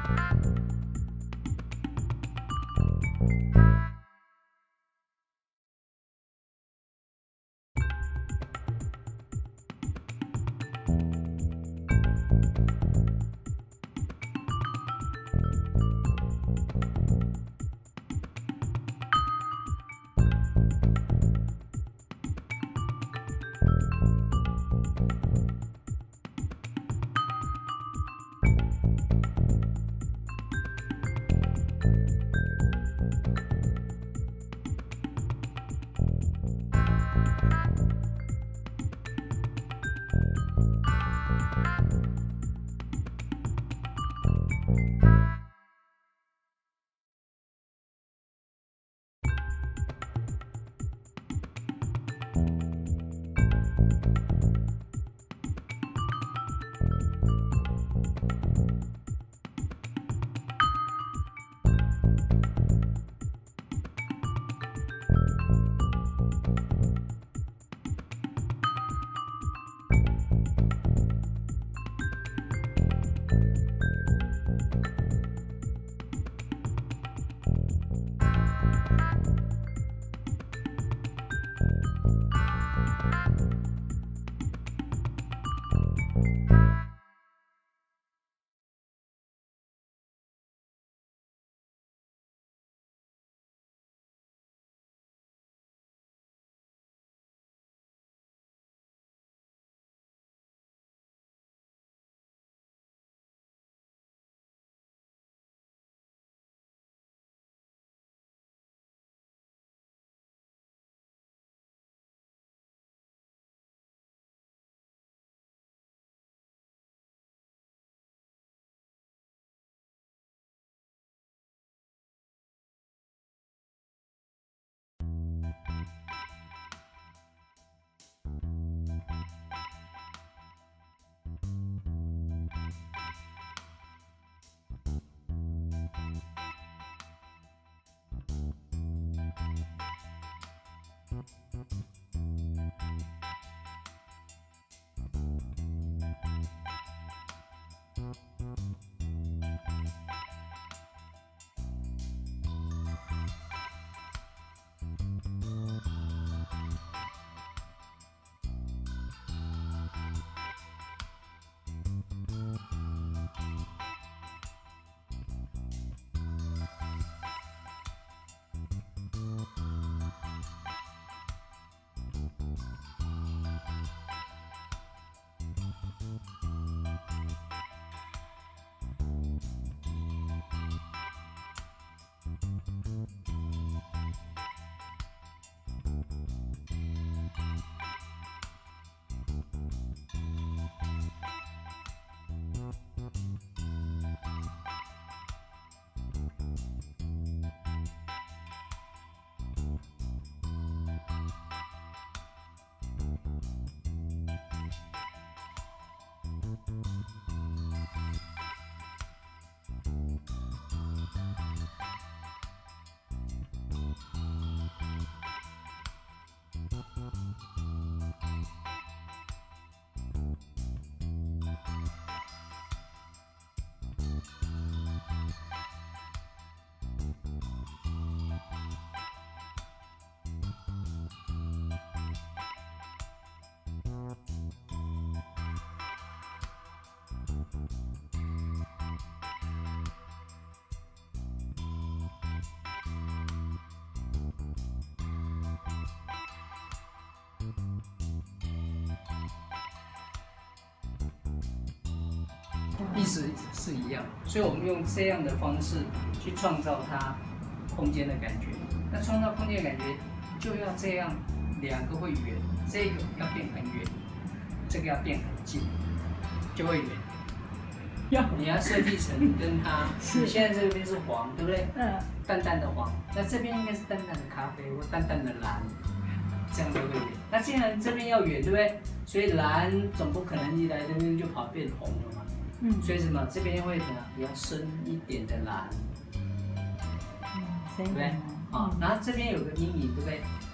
意思是一样，所以我们用这样的方式去创造它空间的感觉。那创造空间的感觉就要这样，两个会圆，这个要变很远，这个要变很近，就会圆。你要设计成跟它，你现在这边是黄，对不对？嗯。淡淡的黄，那这边应该是淡淡的咖啡或淡淡的蓝，这样就会圆。那既然这边要圆，对不对？所以蓝总不可能一来这边就跑变红了嘛。嗯。所以什么？这边会怎么比较深一点的蓝，对不对？好，然后这边有个阴影，对不对？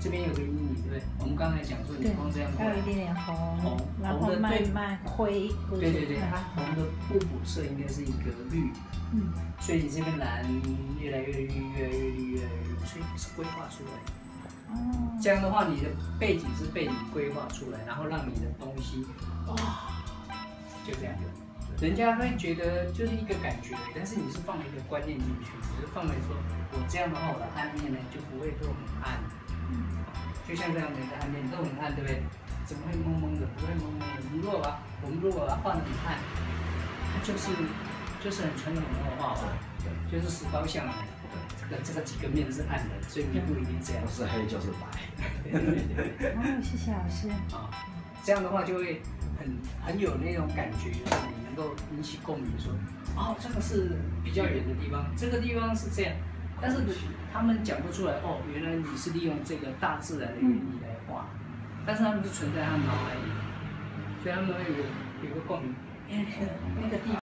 这边有个阴影，对不对？我们刚才讲说，你光这样过来， 还有一点点红，然后红的慢慢灰。 对对对，它红的互补色应该是一个绿，所以你这边蓝越来越绿，越来越绿，越来越绿，所以是规划出来的。这样的话，你的背景是被你规划出来，然后让你的东西，就这样。人家会觉得就是一个感觉，但是你是放了一个观念进去，你是放了说，我这样的话，我的暗面呢就不会都很暗。就像这样的一个暗面都很暗，对不对？怎么会蒙蒙的？不会蒙蒙的。我们如果把它画得很暗，它就是很传统的画法，就是石膏像的。这个几个面是暗的，所以你不一定这样。 不是黑就是白。 谢谢老师。 这样的话就会很有那种感觉，就是你能够引起共鸣，说，这个是比较远的地方，这个地方是这样，但是他们讲不出来，原来你是利用这个大自然的原理来画，但是他们是存在他们脑海里，所以他们会有个共鸣，那个地方。